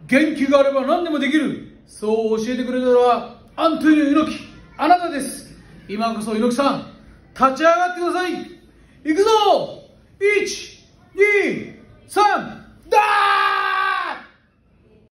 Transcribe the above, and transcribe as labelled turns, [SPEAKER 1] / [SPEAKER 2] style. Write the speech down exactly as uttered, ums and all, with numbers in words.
[SPEAKER 1] 元気があれば何でもできる、そう教えてくれたのはアントニオ猪木、あなたです。今こそ猪木さん、立ち上がってください。行くぞ。いち